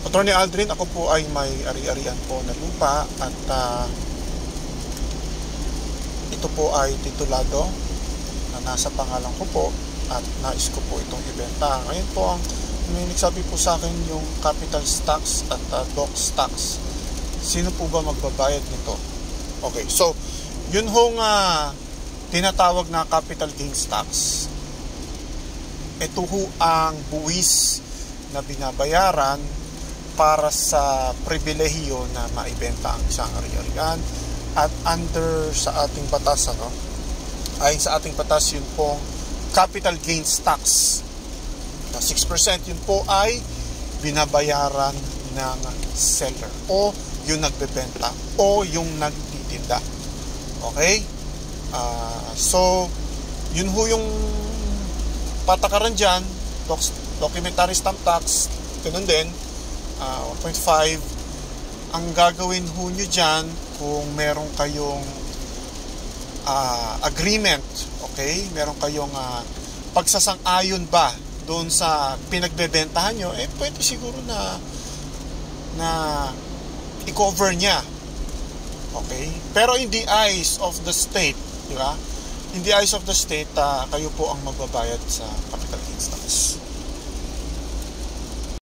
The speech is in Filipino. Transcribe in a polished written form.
Attorney Aldrin, ako po ay may ari-arian po na lupa at ito po ay titulado na nasa pangalan ko po at nais ko po itong ibenta. Ngayon po ang may nagsabi po sa akin yung capital tax at DOX tax. Sino po ba magbabayad nito? Okay, so yun hong tinatawag na capital gains tax. Ito ho ang buwis na binabayaran para sa pribilehiyo na maibenta ang isang ari-arian at under sa ating batas, ayon sa ating batas, yun pong capital gains tax na 6%, yun po ay binabayaran ng seller o yung nagbebenta o yung nagtitinda. Okay? So yun ho yung patakaran dyan. Documentary stamp tax, ganun din, 1.5. Ang gagawin ho nyo dyan, kung meron kayong agreement, okay, meron kayong pagsasang-ayon ba doon sa pinagbebentahan nyo, pwede siguro na i-cover niya. Okay? Pero in the eyes of the state, di ba? In the eyes of the state, kayo po ang magbabayad sa capital gains tax.